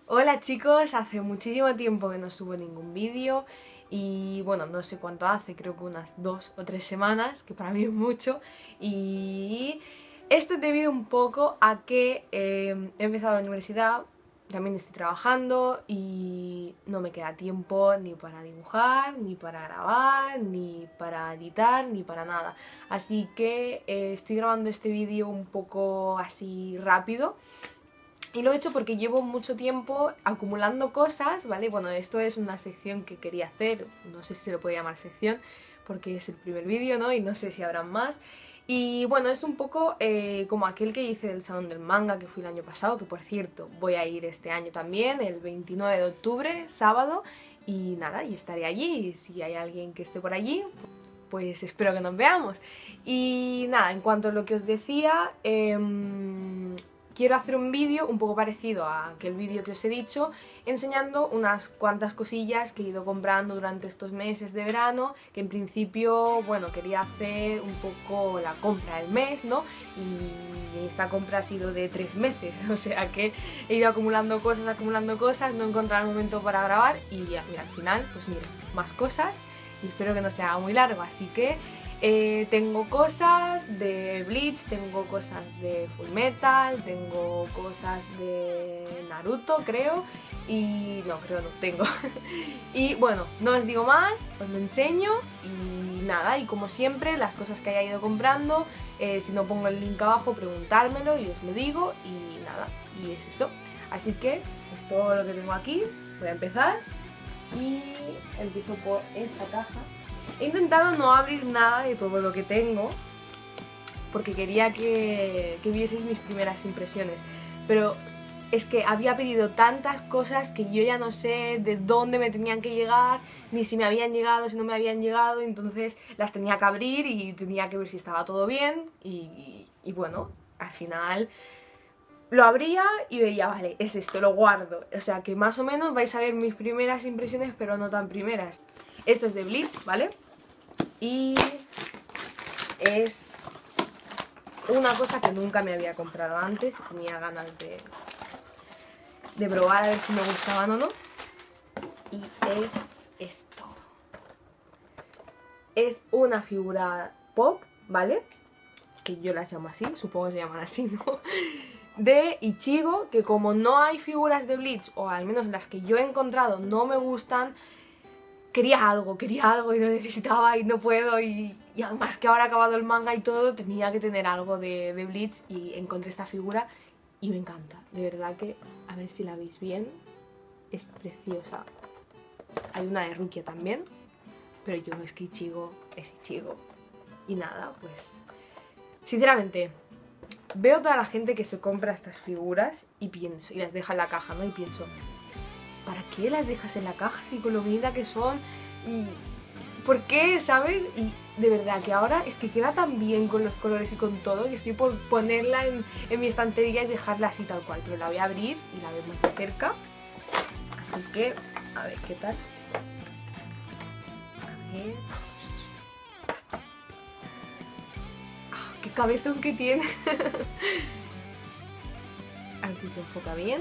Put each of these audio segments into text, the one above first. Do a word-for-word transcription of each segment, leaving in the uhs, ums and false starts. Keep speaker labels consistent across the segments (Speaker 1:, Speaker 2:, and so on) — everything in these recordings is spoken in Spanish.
Speaker 1: Hola chicos, hace muchísimo tiempo que no subo ningún vídeo y bueno, no sé cuánto hace, creo que unas dos o tres semanas, que para mí es mucho, y esto es debido un poco a que eh, he empezado la universidad, también estoy trabajando y no me queda tiempo ni para dibujar, ni para grabar, ni para editar, ni para nada. Así que eh, estoy grabando este vídeo un poco así rápido. Y lo he hecho porque llevo mucho tiempo acumulando cosas, ¿vale? Bueno, esto es una sección que quería hacer, no sé si se lo puede llamar sección, porque es el primer vídeo, ¿no? Y no sé si habrán más. Y bueno, es un poco eh, como aquel que hice del Salón del Manga, que fui el año pasado, que por cierto voy a ir este año también, el veintinueve de octubre, sábado, y nada, y estaré allí, y si hay alguien que esté por allí, pues espero que nos veamos. Y nada, en cuanto a lo que os decía, eh, quiero hacer un vídeo un poco parecido a aquel vídeo que os he dicho, enseñando unas cuantas cosillas que he ido comprando durante estos meses de verano, que en principio, bueno, quería hacer un poco la compra del mes, ¿no? Y esta compra ha sido de tres meses, o sea que he ido acumulando cosas, acumulando cosas, no he encontrado el momento para grabar y ya, mira, al final, pues mira, más cosas y espero que no sea muy largo, así que eh, tengo cosas de Bleach, tengo cosas de Fullmetal, tengo cosas de Naruto, creo, y no, creo no tengo. Y bueno, no os digo más, os lo enseño y nada, y como siempre, las cosas que haya ido comprando, eh, si no pongo el link abajo, preguntármelo y os lo digo y nada, y es eso. Así que, es todo lo que tengo aquí, voy a empezar y empiezo por esta caja. He intentado no abrir nada de todo lo que tengo porque quería que, que vieseis mis primeras impresiones, pero es que había pedido tantas cosas que yo ya no sé de dónde me tenían que llegar, ni si me habían llegado, si no me habían llegado, entonces las tenía que abrir y tenía que ver si estaba todo bien y, y bueno, al final lo abría y veía, vale, es esto, lo guardo. O sea que más o menos vais a ver mis primeras impresiones, pero no tan primeras. Esto es de Bleach, ¿vale? Y es una cosa que nunca me había comprado antes. Tenía ganas de, de probar a ver si me gustaban o no. Y es esto. Es una figura pop, ¿vale? Que yo las llamo así, supongo que se llaman así, ¿no? De Ichigo, que como no hay figuras de Bleach, o al menos las que yo he encontrado no me gustan, quería algo, quería algo y lo necesitaba y no puedo y, y además que ahora ha acabado el manga y todo, tenía que tener algo de, de Bleach y encontré esta figura y me encanta, de verdad que, a ver si la veis bien, es preciosa. Hay una de Rukia también, pero yo es que Ichigo es Ichigo y nada, pues sinceramente veo toda la gente que se compra estas figuras y pienso, y las deja en la caja, ¿no? Y pienso, ¿para qué las dejas en la caja si con lo bonita que son? ¿Por qué? ¿Sabes? Y de verdad que ahora es que queda tan bien con los colores y con todo que estoy por ponerla en, en mi estantería y dejarla así tal cual. Pero la voy a abrir y la veo muy de cerca. Así que, a ver qué tal. A ver. ¡Ah, qué cabezón que tiene! A ver si se enfoca bien.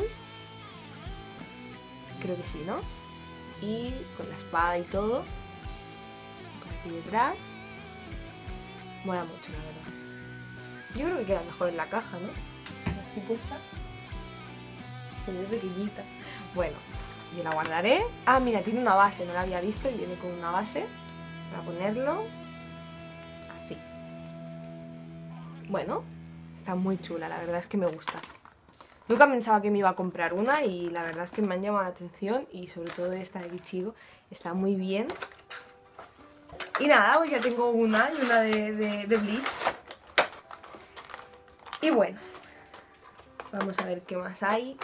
Speaker 1: Creo que sí, ¿no? Y con la espada y todo. Por aquí detrás. Mola mucho, la verdad. Yo creo que queda mejor en la caja, ¿no? Así puesta. Se ve pequeñita. Bueno, yo la guardaré. Ah, mira, tiene una base, no la había visto y viene con una base para ponerlo. Así. Bueno, está muy chula, la verdad es que me gusta. Nunca pensaba que me iba a comprar una y la verdad es que me han llamado la atención y sobre todo esta de Ichigo está muy bien. Y nada, pues ya tengo una y una de, de, de Bleach. Y bueno, vamos a ver qué más hay.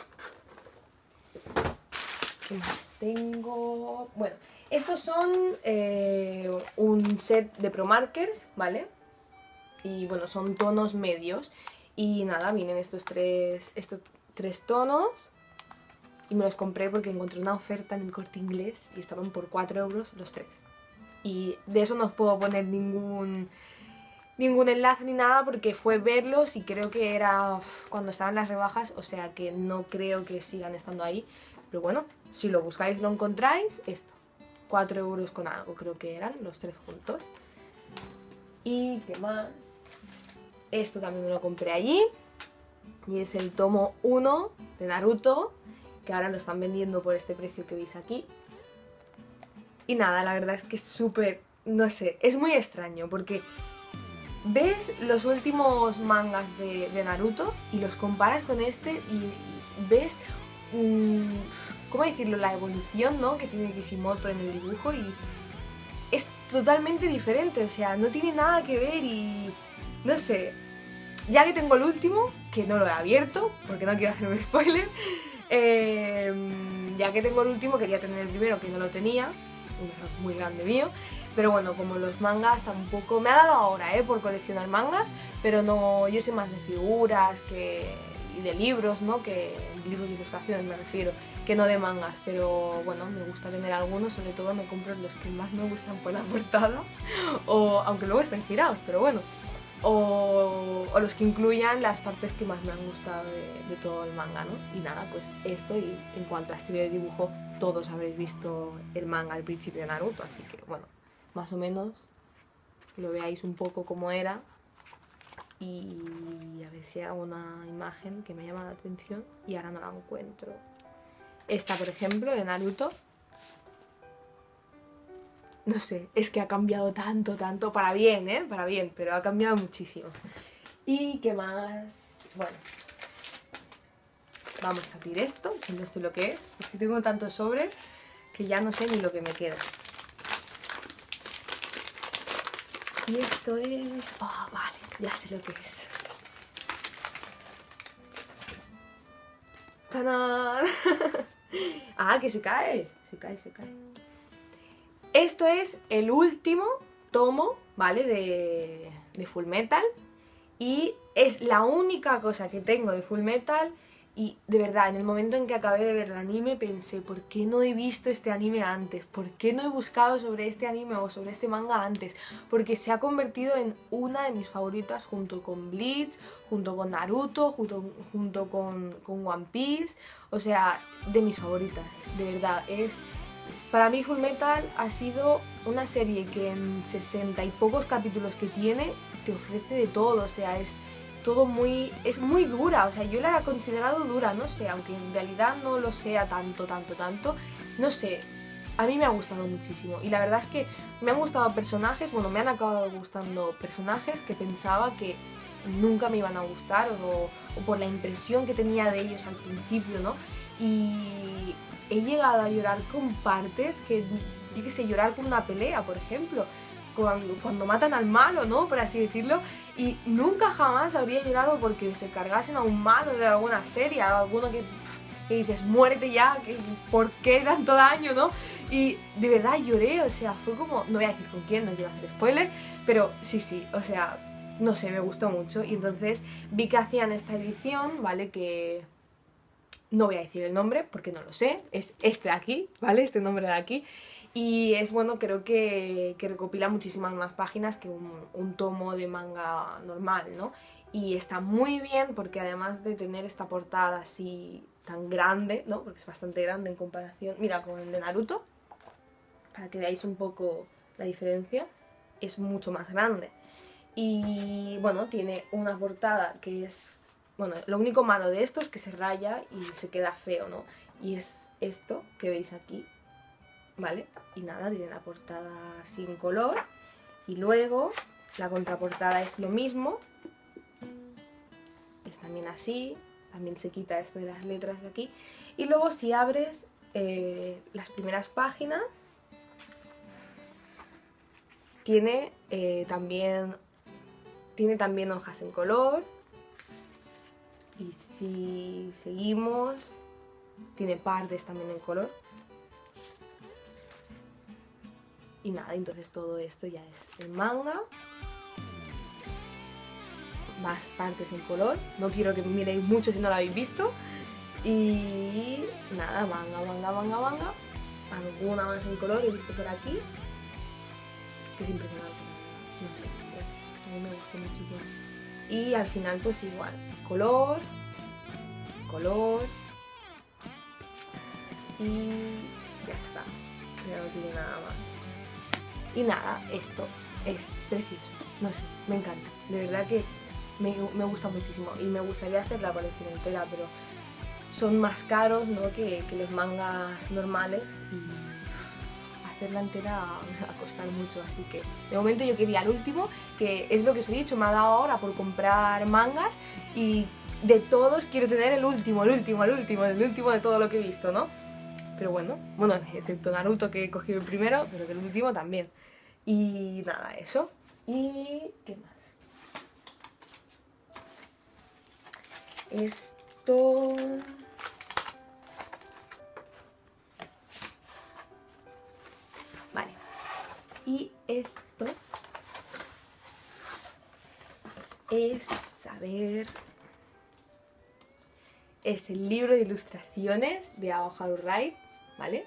Speaker 1: ¿Qué más tengo? Bueno, estos son eh, un set de Pro Markers, ¿vale? Y bueno, son tonos medios. Y nada, vienen estos tres, estos tres tonos. Y me los compré porque encontré una oferta en el Corte Inglés y estaban por cuatro euros los tres. Y de eso no os puedo poner ningún, ningún enlace ni nada porque fue verlos y creo que era uf, cuando estaban las rebajas, o sea que no creo que sigan estando ahí. Pero bueno, si lo buscáis lo encontráis, esto, cuatro euros con algo creo que eran los tres juntos. ¿Y qué más? Esto también me lo compré allí. Y es el tomo uno de Naruto, que ahora lo están vendiendo por este precio que veis aquí. Y nada, la verdad es que es súper, no sé, es muy extraño porque ves los últimos mangas de, de Naruto y los comparas con este y, y ves, mmm, ¿cómo decirlo?, la evolución, ¿no?, que tiene Kishimoto en el dibujo, y es totalmente diferente, o sea, no tiene nada que ver y no sé, ya que tengo el último, que no lo he abierto porque no quiero hacerme spoiler, eh, ya que tengo el último quería tener el primero que no lo tenía, un error muy grande mío, pero bueno, como los mangas tampoco, me ha dado ahora, ¿eh?, por coleccionar mangas, pero no, yo soy más de figuras que, y de libros, ¿no?, que libros de ilustraciones me refiero, que no de mangas, pero bueno, me gusta tener algunos, sobre todo me compro los que más me gustan por la portada, o aunque luego estén girados, pero bueno, o, o los que incluyan las partes que más me han gustado de, de todo el manga, ¿no? Y nada, pues esto, y en cuanto a estilo de dibujo, todos habréis visto el manga al principio de Naruto, así que bueno, más o menos que lo veáis un poco cómo era. Y a ver si hay alguna imagen que me llama la atención y ahora no la encuentro. Esta, por ejemplo, de Naruto. No sé, es que ha cambiado tanto, tanto, para bien, ¿eh? Para bien, pero ha cambiado muchísimo. ¿Y qué más? Bueno, vamos a abrir esto, que no sé lo que es, porque tengo tantos sobres que ya no sé ni lo que me queda. Y esto es... Oh, vale, ya sé lo que es. ¡Tanán! Ah, que se cae, se cae, se cae. Esto es el último tomo, ¿vale?, de, de Fullmetal, y es la única cosa que tengo de Fullmetal. Y de verdad, en el momento en que acabé de ver el anime pensé, ¿por qué no he visto este anime antes? ¿Por qué no he buscado sobre este anime o sobre este manga antes? Porque se ha convertido en una de mis favoritas junto con Bleach, junto con Naruto, junto, junto con, con One Piece, o sea, de mis favoritas, de verdad. Es, para mí Fullmetal ha sido una serie que en sesenta y pocos capítulos que tiene te ofrece de todo, o sea, es... todo muy... es muy dura, o sea, yo la he considerado dura, no sé, aunque en realidad no lo sea tanto, tanto, tanto, no sé, a mí me ha gustado muchísimo, y la verdad es que me han gustado personajes, bueno, me han acabado gustando personajes que pensaba que nunca me iban a gustar, o, o por la impresión que tenía de ellos al principio, ¿no? Y he llegado a llorar con partes que, yo qué sé, llorar con una pelea, por ejemplo, Cuando, cuando matan al malo, ¿no?, por así decirlo, y nunca jamás habría llorado porque se cargasen a un malo de alguna serie, a alguno que, que dices, muérete ya, que, ¿por qué tanto daño?, ¿no? Y de verdad lloré, o sea, fue como, no voy a decir con quién, no quiero hacer spoiler, pero sí, sí, o sea, no sé, me gustó mucho, y entonces vi que hacían esta edición, ¿vale?, que... no voy a decir el nombre porque no lo sé, es este de aquí, ¿vale?, este nombre de aquí. Y es bueno, creo que, que recopila muchísimas más páginas que un, un tomo de manga normal, ¿no? Y está muy bien porque además de tener esta portada así tan grande, ¿no?, porque es bastante grande en comparación, mira, con el de Naruto, para que veáis un poco la diferencia, es mucho más grande. Y bueno, tiene una portada que es... bueno, lo único malo de esto es que se raya y se queda feo, ¿no? Y es esto que veis aquí, ¿vale? Y nada, tiene la portada sin color, y luego la contraportada es lo mismo, es también así, también se quita esto de las letras de aquí, y luego si abres eh, las primeras páginas, tiene, eh, también, tiene también hojas en color, y si seguimos, tiene partes también en color. Y nada, entonces todo esto ya es el manga. Más partes en color. No quiero que miréis mucho si no lo habéis visto. Y nada, manga, manga, manga, manga. Alguna más en color he visto por aquí. Que es impresionante. No sé, a mí me gustó muchísimo. Y al final pues igual. Color. Color. y ya está, ya no tiene nada más. Y nada, esto es precioso, no sé, me encanta, de verdad que me, me gusta muchísimo y me gustaría hacer la colección entera, pero son más caros, ¿no?, que, que los mangas normales y hacerla entera me va a costar mucho, así que de momento yo quería el último, que es lo que os he dicho, me ha dado ahora por comprar mangas y de todos quiero tener el último, el último, el último, el último de todo lo que he visto, ¿no? Pero bueno, bueno, excepto Naruto que he cogido el primero, pero que el último también. Y nada, eso. ¿Y qué más? Esto... Vale. Y esto es, a ver... Es el libro de ilustraciones de Aoharu Ride, ¿vale?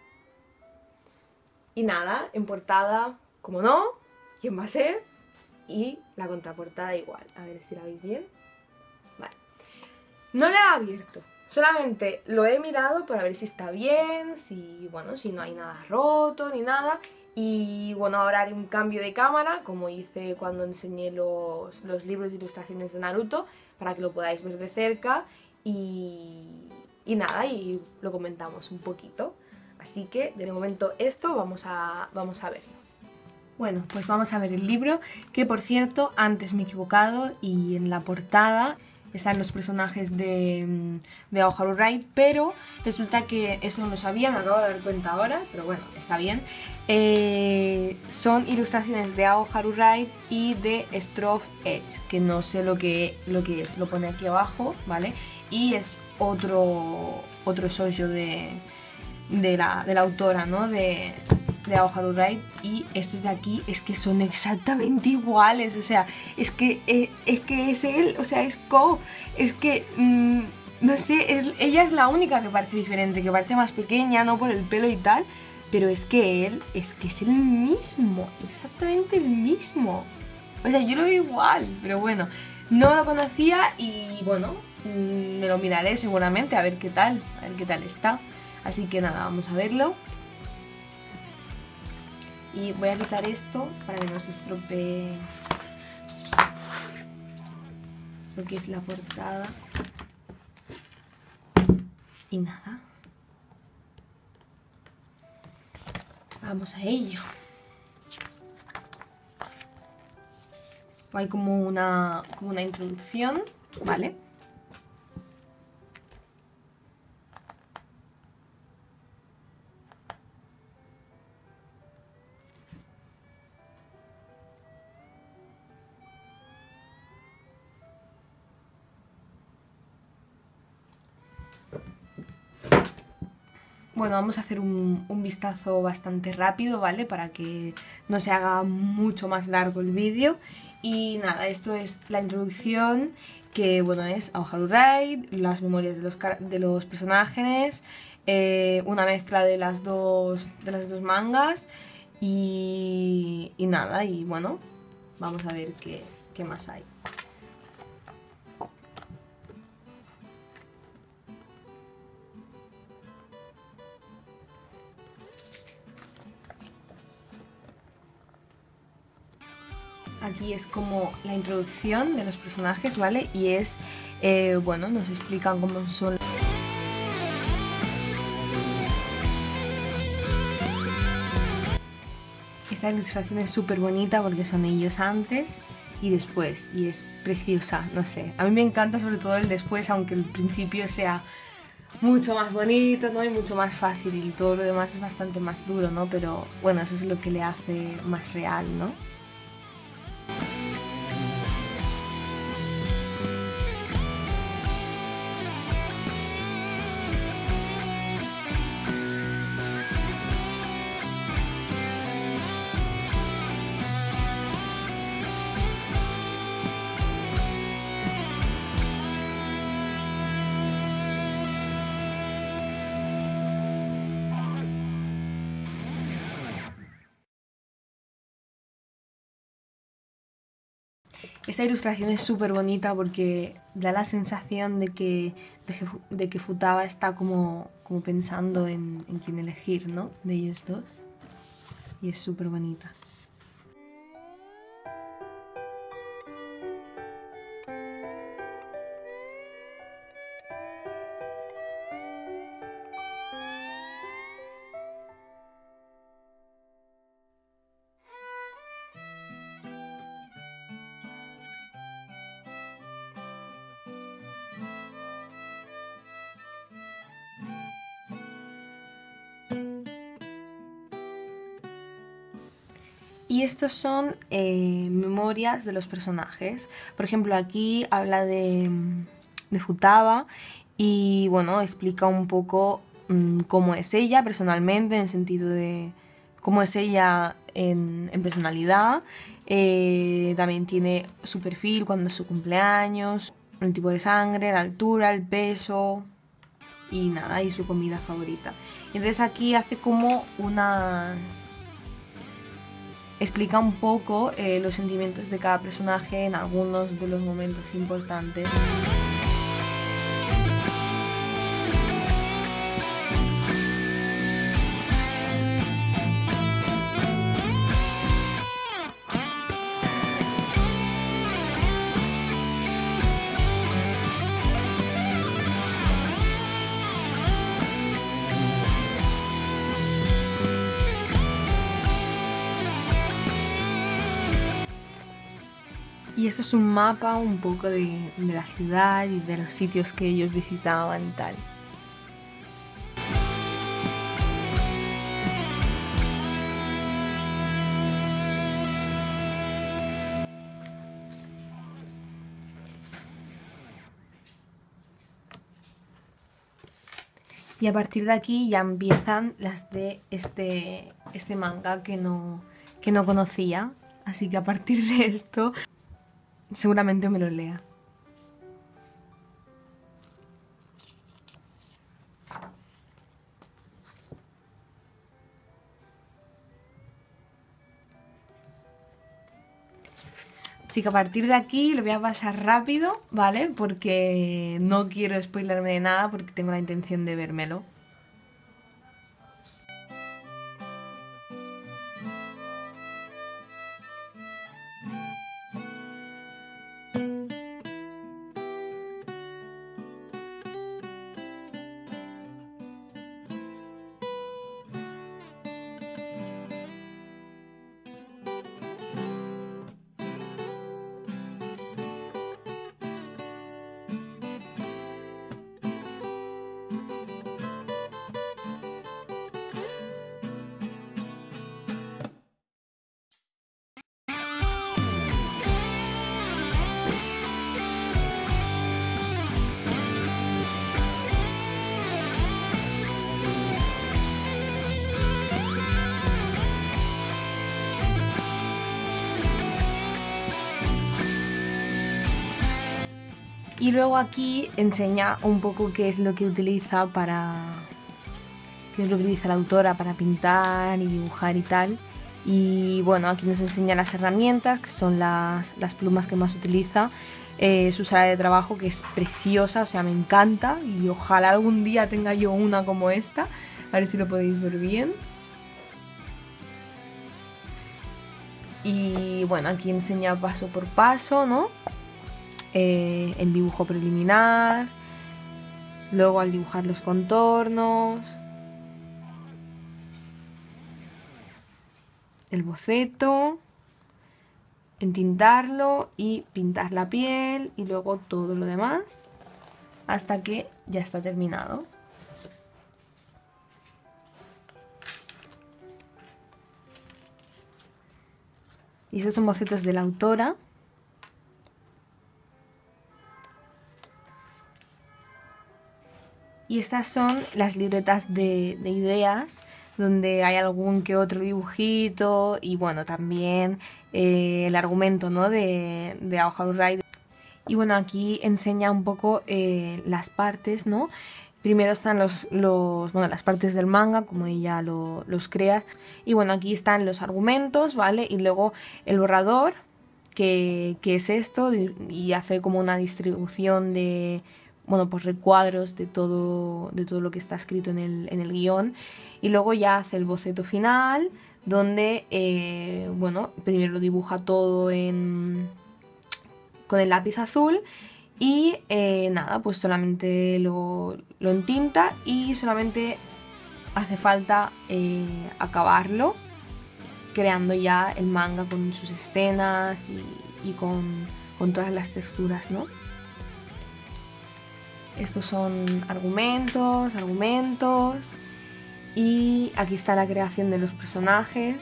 Speaker 1: Y nada, en portada, como no, ¿quién va a ser? Y la contraportada igual, a ver si la veis bien. Vale. No lo he abierto, solamente lo he mirado para ver si está bien, si, bueno, si no hay nada roto ni nada. Y bueno, ahora haré un cambio de cámara, como hice cuando enseñé los, los libros de ilustraciones de Naruto, para que lo podáis ver de cerca. Y, y nada, y lo comentamos un poquito. Así que de momento esto vamos a, vamos a verlo. Bueno, pues vamos a ver el libro, que por cierto, antes me he equivocado y en la portada están los personajes de, de Aoharu Ride, pero resulta que esto no lo sabía, me acabo de dar cuenta ahora, pero bueno, está bien. Eh, son ilustraciones de Aoharu Ride y de Stroff Edge, que no sé lo que, lo que es, lo pone aquí abajo, ¿vale? Y es otro, otro shoujo de, de, la, de la autora, ¿no? De, de Aoharu Ride, y estos de aquí es que son exactamente iguales, o sea, es que, eh, es, que es él, o sea, es Ko, es que, mmm, no sé, es, ella es la única que parece diferente, que parece más pequeña, no por el pelo y tal, pero es que él, es que es el mismo, exactamente el mismo, o sea, yo lo veo igual, pero bueno, no lo conocía y bueno, mmm, me lo miraré seguramente a ver qué tal, a ver qué tal está, así que nada, vamos a verlo. Y voy a quitar esto para que no se estropee lo que es la portada. Y nada. Vamos a ello. Hay como una, como una introducción, ¿vale? Bueno, vamos a hacer un, un vistazo bastante rápido, ¿vale? Para que no se haga mucho más largo el vídeo. Y nada, esto es la introducción, que bueno, es Aoharu Ride, las memorias de los, de los personajes, eh, una mezcla de las dos, de las dos mangas y, y nada, y bueno, vamos a ver qué, qué más hay. Aquí es como la introducción de los personajes, ¿vale? Y es, eh, bueno, nos explican cómo son... Esta ilustración es súper bonita porque son ellos antes y después, y es preciosa, no sé. A mí me encanta sobre todo el después, aunque el principio sea mucho más bonito, ¿no? Y mucho más fácil, y todo lo demás es bastante más duro, ¿no? Pero bueno, eso es lo que le hace más real, ¿no? Esta ilustración es súper bonita porque da la sensación de que, de que, de que Futaba está como, como pensando en, en quién elegir, ¿no? De ellos dos. Y es súper bonita. Y estos son eh, memorias de los personajes. Por ejemplo, aquí habla de, de Futaba y bueno, explica un poco mmm, cómo es ella personalmente, en el sentido de cómo es ella en, en personalidad. Eh, también tiene su perfil, cuando es su cumpleaños, el tipo de sangre, la altura, el peso y nada, y su comida favorita. Entonces aquí hace como unas... explica un poco eh, los sentimientos de cada personaje en algunos de los momentos importantes. Y esto es un mapa un poco de, de la ciudad y de los sitios que ellos visitaban y tal. Y a partir de aquí ya empiezan las de este, este manga que no, que no conocía. Así que a partir de esto seguramente me lo lea. Así que a partir de aquí lo voy a pasar rápido, ¿vale? Porque no quiero spoilerme de nada porque tengo la intención de vérmelo. Y luego aquí enseña un poco qué es lo que utiliza para... qué es lo que utiliza la autora para pintar y dibujar y tal. Y bueno, aquí nos enseña las herramientas, que son las, las plumas que más utiliza. Eh, su sala de trabajo, que es preciosa, o sea, me encanta. Y ojalá algún día tenga yo una como esta. A ver si lo podéis ver bien. Y bueno, aquí enseña paso por paso, ¿no? Eh, el dibujo preliminar, luego al dibujar los contornos, el boceto, entintarlo y pintar la piel y luego todo lo demás hasta que ya está terminado. Y estos son bocetos de la autora. Y estas son las libretas de, de ideas, donde hay algún que otro dibujito y bueno, también eh, el argumento, ¿no? de, de How Ride. Y bueno, aquí enseña un poco eh, las partes, ¿no? Primero están los, los, bueno, las partes del manga, como ella lo, los crea. Y bueno, aquí están los argumentos, ¿vale? Y luego el borrador, qué, qué es esto y hace como una distribución de, bueno, pues recuadros de todo, de todo lo que está escrito en el, en el guión, y luego ya hace el boceto final, donde, eh, bueno, primero lo dibuja todo en, con el lápiz azul y eh, nada, pues solamente lo, lo entinta y solamente hace falta eh, acabarlo, creando ya el manga con sus escenas y, y con, con todas las texturas, ¿no? Estos son argumentos, argumentos, y aquí está la creación de los personajes.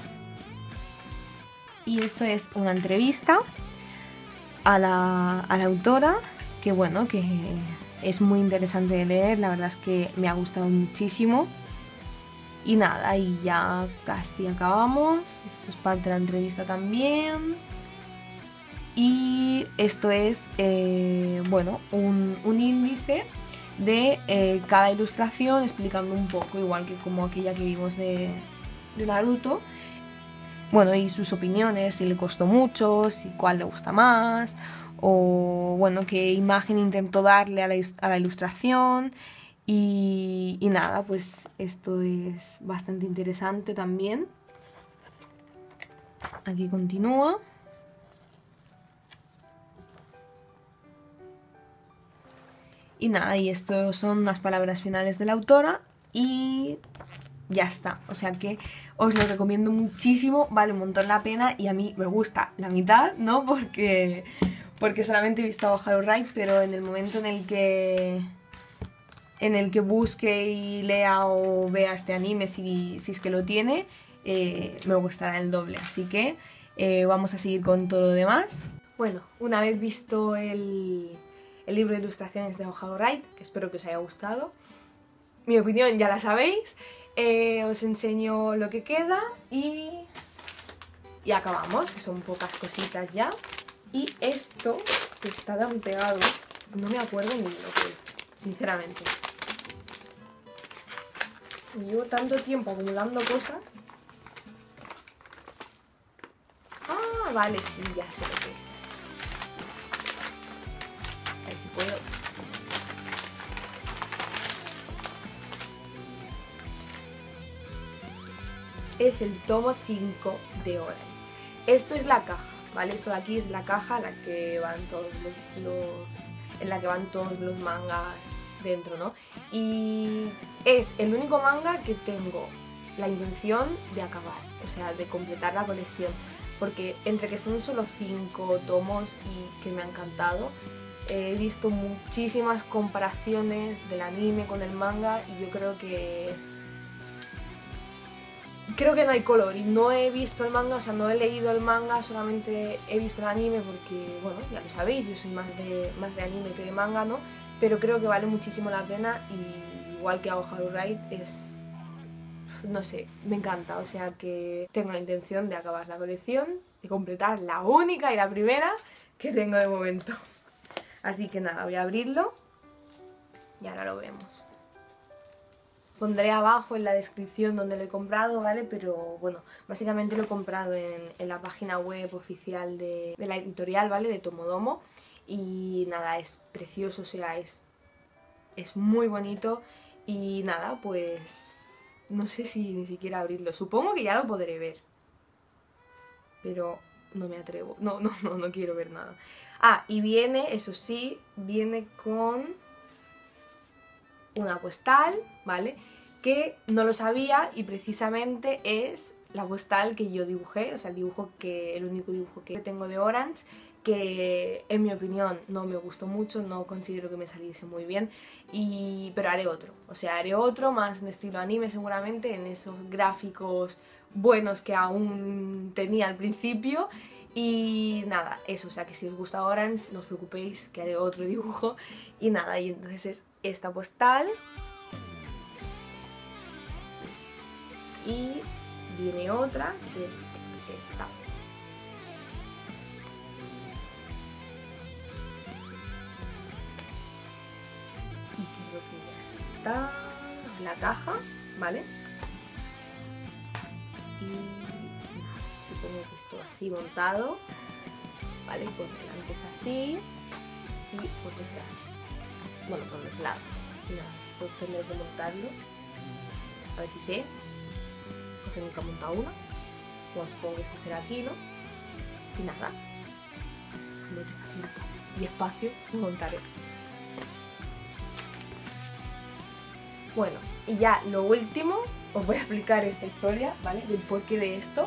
Speaker 1: Y esto es una entrevista a la, a la autora, que bueno, que es muy interesante de leer, la verdad es que me ha gustado muchísimo. Y nada, y ya casi acabamos. Esto es parte de la entrevista también. Y esto es, eh, bueno, un, un índice de eh, cada ilustración, explicando un poco, igual que como aquella que vimos de, de Naruto. Bueno, y sus opiniones, si le costó mucho, si cuál le gusta más, o bueno, qué imagen intentó darle a la, a la ilustración. Y, y nada, pues esto es bastante interesante también. Aquí continúa. Y nada, y esto son las palabras finales de la autora y ya está. O sea que os lo recomiendo muchísimo, vale un montón la pena y a mí me gusta la mitad, ¿no? Porque, porque solamente he visto Haru Right, pero en el momento en el que en el que busque y lea o vea este anime, si, si es que lo tiene, eh, me gustará el doble. Así que eh, vamos a seguir con todo lo demás. Bueno, una vez visto el, el libro de ilustraciones de Haru Right, que espero que os haya gustado, mi opinión ya la sabéis, eh, os enseño lo que queda y, y acabamos, que son pocas cositas ya. Y esto, que está tan pegado, no me acuerdo ni lo que es, sinceramente. Llevo tanto tiempo acumulando cosas. Ah, vale, sí, ya sé lo que es. A ver si puedo. Es el tomo cinco de Orange. Esto es la caja, ¿vale? Esto de aquí es la caja en la que van todos los, los en la que van todos los mangas dentro, ¿no? Y es el único manga que tengo la intención de acabar, o sea, de completar la colección, porque entre que son solo cinco tomos y que me ha encantado, he visto muchísimas comparaciones del anime con el manga y yo creo que creo que no hay color, y no he visto el manga, o sea, no he leído el manga, solamente he visto el anime porque, bueno, ya lo sabéis, yo soy más de, más de anime que de manga, ¿no? Pero creo que vale muchísimo la pena y igual que Haru Right es, no sé, me encanta, o sea que tengo la intención de acabar la colección, de completar la única y la primera que tengo de momento. Así que nada, voy a abrirlo y ahora lo vemos. Pondré abajo en la descripción donde lo he comprado, ¿vale? Pero bueno, básicamente lo he comprado en, en la página web oficial de, de la editorial, ¿vale? De Tomodomo. Y nada, es precioso, o sea, es, es muy bonito. Y nada, pues no sé si ni siquiera abrirlo. Supongo que ya lo podré ver. Pero no me atrevo. No, no, no, no quiero ver nada. Ah, y viene, eso sí, viene con una postal, ¿vale? Que no lo sabía y precisamente es la postal que yo dibujé, o sea, el dibujo que, el único dibujo que tengo de Orange, que en mi opinión no me gustó mucho, no considero que me saliese muy bien, y, pero haré otro, o sea, haré otro más en estilo anime seguramente, en esos gráficos buenos que aún tenía al principio. Y nada, eso, o sea que si os gusta Orange, no os preocupéis que haré otro dibujo. Y nada, y entonces es esta postal. Y viene otra, que es esta. Y creo que ya está la caja, ¿vale? Y nada, supongo que esto así montado. ¿vale? Por delante es así y por detrás, así, bueno, por los lados. Y nada, esto tendré que montarlo, a ver si sé, porque nunca he montado una. Bueno, supongo que esto será aquí, ¿no? Y nada, y espacio montaré. Bueno, y ya lo último, os voy a explicar esta historia, ¿vale? Del porqué de esto.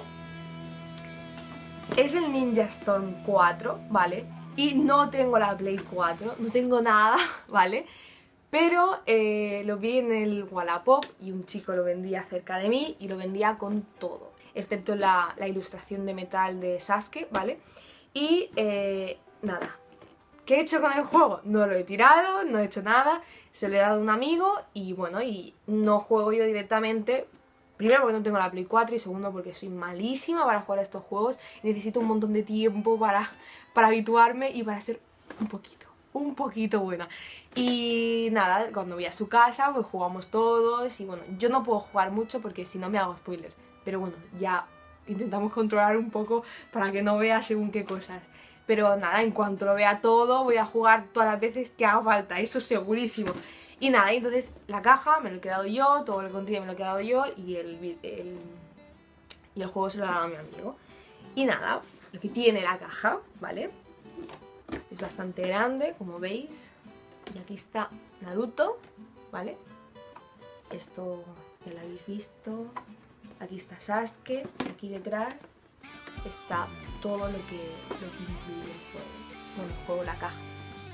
Speaker 1: Es el Ninja Storm cuatro, ¿vale? Y no tengo la Play cuatro, no tengo nada, ¿vale? Pero eh, lo vi en el Wallapop y un chico lo vendía cerca de mí y lo vendía con todo, excepto la, la ilustración de metal de Sasuke, ¿vale? Y eh, nada, ¿qué he hecho con el juego? No lo he tirado, no he hecho nada, se lo he dado a un amigo y bueno, y no juego yo directamente. Primero porque no tengo la Play cuatro y segundo porque soy malísima para jugar a estos juegos. Necesito un montón de tiempo para, para habituarme y para ser un poquito, un poquito buena. Y nada, cuando voy a su casa pues jugamos todos y bueno, yo no puedo jugar mucho porque si no me hago spoiler. Pero bueno, ya intentamos controlar un poco para que no vea según qué cosas. Pero nada, en cuanto lo vea todo voy a jugar todas las veces que haga falta, eso segurísimo. Y nada, entonces la caja me lo he quedado yo, todo el contenido me lo he quedado yo y el, el, y el juego se lo he dado a mi amigo. Y nada, lo que tiene la caja, ¿vale? Es bastante grande, como veis. Y aquí está Naruto, ¿vale? Esto ya lo habéis visto. Aquí está Sasuke, aquí detrás está todo lo que, lo que incluye el juego. Bueno, el juego, la caja.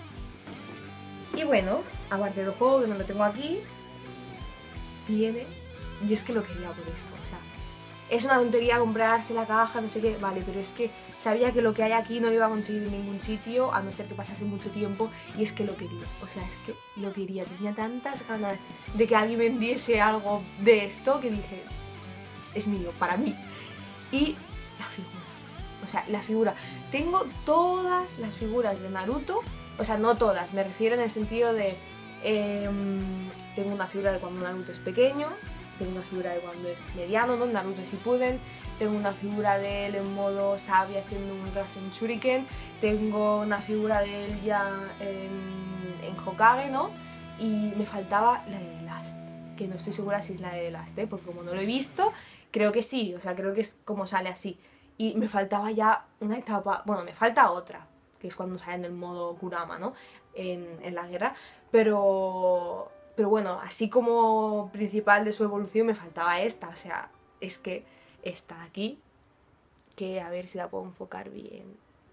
Speaker 1: Y bueno, aparte del juego que no lo tengo aquí, viene, yo es que lo quería por esto, o sea, es una tontería comprarse la caja, no sé qué, vale, pero es que sabía que lo que hay aquí no lo iba a conseguir en ningún sitio, a no ser que pasase mucho tiempo, y es que lo quería, o sea, es que lo quería, tenía tantas ganas de que alguien vendiese algo de esto que dije, es mío, para mí. Y la figura, o sea, la figura, tengo todas las figuras de Naruto. O sea, no todas, me refiero en el sentido de... Eh, tengo una figura de cuando Naruto es pequeño, tengo una figura de cuando es mediano, ¿no? Naruto Shippuden, tengo una figura de él en modo Sabi haciendo un Rasen Shuriken, tengo una figura de él ya en, en Hokage, ¿no? Y me faltaba la de The Last, que no estoy segura si es la de The Last, ¿eh? Porque como no lo he visto, creo que sí, o sea, creo que es como sale así. Y me faltaba ya una etapa, bueno, me falta otra, que es cuando sale en el modo Kurama, ¿no? En, en la guerra, pero, pero bueno, así como principal de su evolución me faltaba esta, o sea, es que está aquí, que a ver si la puedo enfocar bien.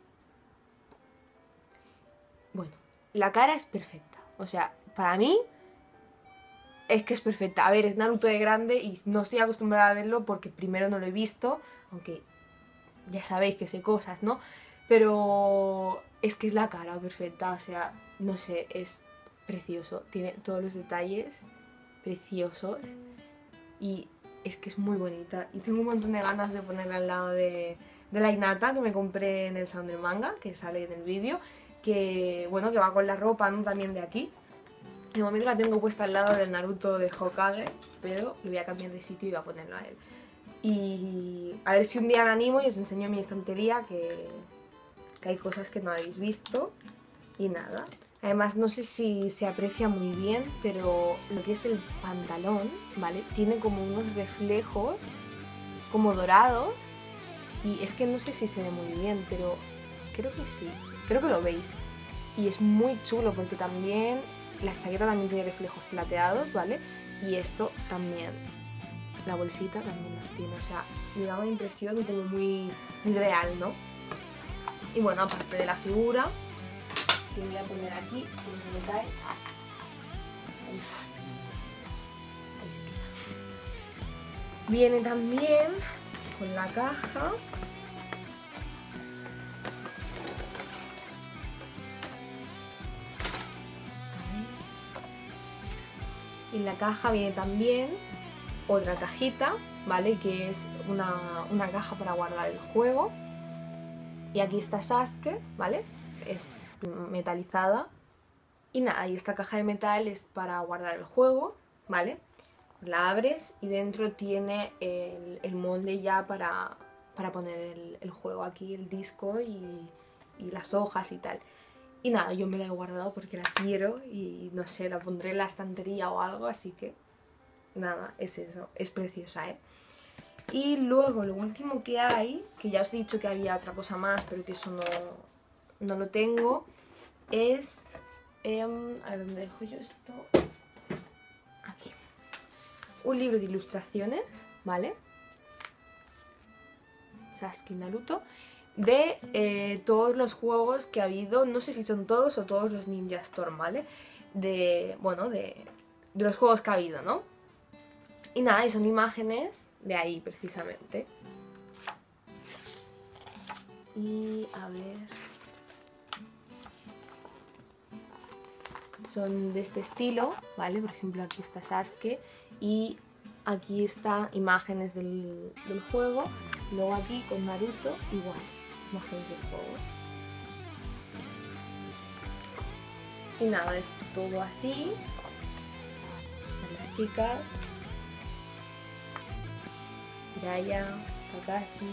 Speaker 1: Bueno, la cara es perfecta, o sea, para mí es que es perfecta. A ver, es Naruto de grande y no estoy acostumbrada a verlo porque primero no lo he visto, aunque ya sabéis que sé cosas, ¿no? Pero es que es la cara perfecta, o sea, no sé, es precioso. Tiene todos los detalles preciosos y es que es muy bonita. Y tengo un montón de ganas de ponerla al lado de, de la Hinata que me compré en el Sound del Manga, que sale en el vídeo, que bueno, que va con la ropa, ¿no? También de aquí. De momento la tengo puesta al lado del Naruto de Hokage, pero le voy a cambiar de sitio y voy a ponerlo a él. Y a ver si un día me animo y os enseño mi estantería, que, que hay cosas que no habéis visto. Y nada, además no sé si se aprecia muy bien, pero lo que es el pantalón, ¿vale? Tiene como unos reflejos como dorados y es que no sé si se ve muy bien, pero creo que sí, creo que lo veis. Y es muy chulo porque también la chaqueta también tiene reflejos plateados, ¿vale? Y esto también. La bolsita también los tiene, o sea, me da una impresión como muy real, ¿no? Y bueno, aparte de la figura, que voy a poner aquí, un detalle. Ahí se queda. Viene también con la caja. Y en la caja viene también otra cajita, ¿vale? Que es una, una caja para guardar el juego. Y aquí está Sasuke, ¿vale? Es metalizada. Y nada, y esta caja de metal es para guardar el juego, ¿vale? La abres y dentro tiene el, el molde ya para, para poner el, el juego aquí, el disco y, y las hojas y tal. Y nada, yo me la he guardado porque la quiero y no sé, la pondré en la estantería o algo, así que nada, es eso, es preciosa, ¿eh? Y luego lo último que hay, que ya os he dicho que había otra cosa más, pero que eso no, no lo tengo, es... Eh, a ver, ¿dónde dejo yo esto? Aquí. Un libro de ilustraciones, ¿vale? Sasuke y Naruto. De eh, todos los juegos que ha habido, no sé si son todos o todos los Ninja Storm, ¿vale? De, bueno, de, de los juegos que ha habido, ¿no? Y nada, y son imágenes de ahí precisamente. Y a ver... Son de este estilo, ¿vale? Por ejemplo, aquí está Sasuke y aquí están imágenes del, del juego. Luego aquí con Naruto, igual, imágenes del juego. Y nada, es todo así. Están las chicas. Jiraiya, Kakashi.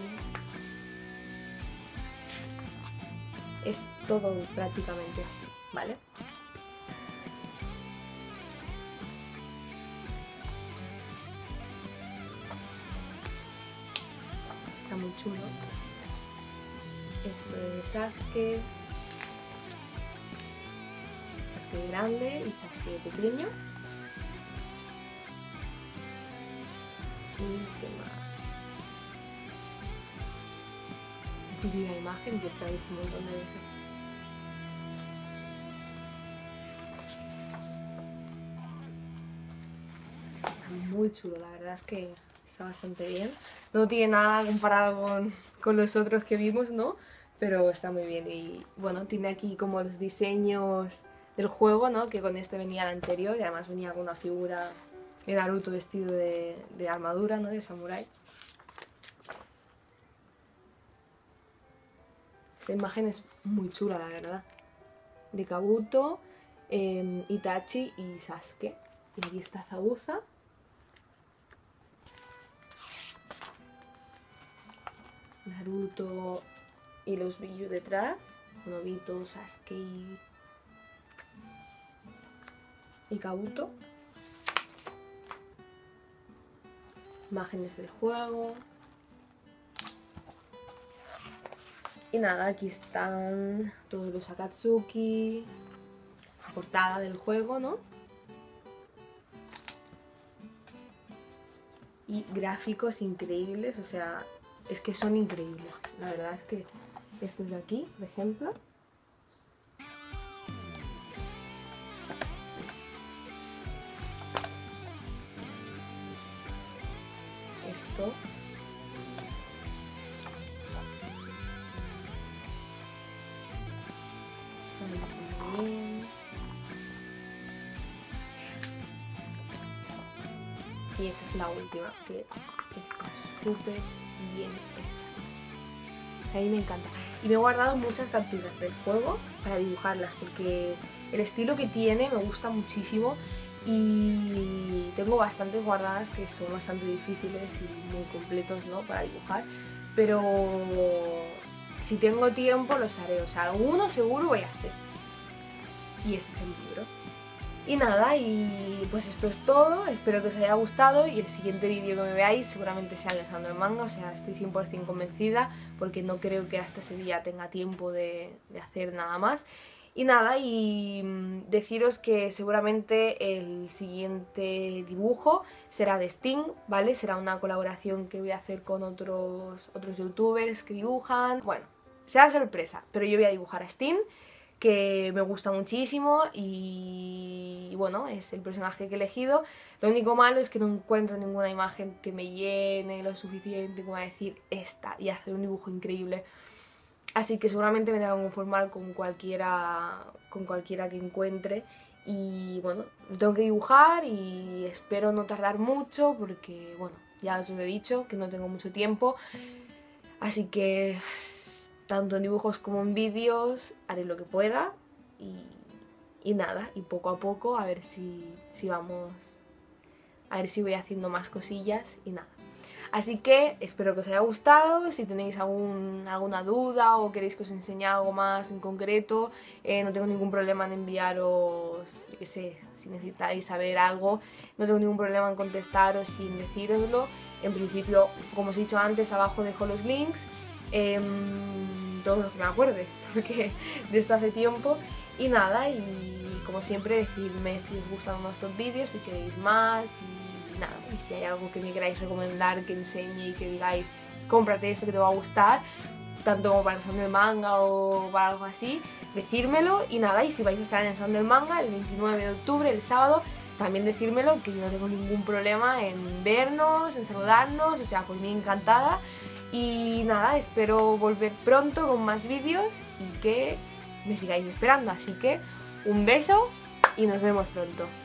Speaker 1: Es todo prácticamente así, ¿vale? Está muy chulo. Esto es Sasuke. Sasuke grande y Sasuke pequeño. Y qué más. La típica imagen que está visto un montón de veces. Está muy chulo, la verdad es que está bastante bien. No tiene nada comparado con, con los otros que vimos, ¿no? Pero está muy bien. Y bueno, tiene aquí como los diseños del juego, ¿no? Que con este venía el anterior y además venía con una figura de Naruto vestido de, de armadura, ¿no? De samurái. Esta imagen es muy chula, la verdad. De Kabuto, eh, Itachi y Sasuke. Y aquí está Zabuza. Naruto y los Biju detrás, Obito, Sasuke y, y Kabuto. Imágenes del juego. Y nada, aquí están todos los Akatsuki, la portada del juego, ¿no? Y gráficos increíbles, o sea... Es que son increíbles, la verdad es que estos de aquí, por ejemplo, esto, está muy bien, y esta es la última, que está súper bien hecha. O sea, a mí me encanta. Y me he guardado muchas capturas del juego para dibujarlas porque el estilo que tiene me gusta muchísimo y tengo bastantes guardadas que son bastante difíciles y muy completos, ¿no? Para dibujar. Pero si tengo tiempo los haré. O sea, alguno seguro voy a hacer. Y este es el libro. Y nada, y pues esto es todo, espero que os haya gustado y el siguiente vídeo que me veáis seguramente sea lanzando el manga, o sea, estoy cien por cien convencida porque no creo que hasta ese día tenga tiempo de, de hacer nada más. Y nada, y deciros que seguramente el siguiente dibujo será de Sting, ¿vale? Será una colaboración que voy a hacer con otros, otros youtubers que dibujan, bueno, será sorpresa, pero yo voy a dibujar a Sting, que me gusta muchísimo y bueno, es el personaje que he elegido. Lo único malo es que no encuentro ninguna imagen que me llene lo suficiente como a decir esta y hacer un dibujo increíble. Así que seguramente me tengo que conformar con cualquiera, con cualquiera que encuentre. Y bueno, tengo que dibujar y espero no tardar mucho porque, bueno, ya os lo he dicho, que no tengo mucho tiempo. Así que... tanto en dibujos como en vídeos haré lo que pueda y, y nada, y poco a poco a ver si, si vamos, a ver si voy haciendo más cosillas y nada. Así que espero que os haya gustado. Si tenéis algún, alguna duda o queréis que os enseñe algo más en concreto, eh, no tengo ningún problema en enviaros, yo qué sé, si necesitáis saber algo, no tengo ningún problema en contestaros y en decíroslo. En principio, como os he dicho antes, abajo dejo los links, eh, todos los que me acuerde, porque de esto hace tiempo. Y nada, y como siempre, decidme si os gustan nuestros vídeos, si queréis más, y nada, y si hay algo que me queráis recomendar, que enseñe y que digáis, cómprate esto que te va a gustar, tanto como para el Salón del Manga o para algo así, decírmelo. Y nada, y si vais a estar en el Salón del Manga el veintinueve de octubre, el sábado, también decírmelo, que yo no tengo ningún problema en vernos, en saludarnos, o sea, por mí encantada. Y nada, espero volver pronto con más vídeos y que me sigáis esperando, así que un beso y nos vemos pronto.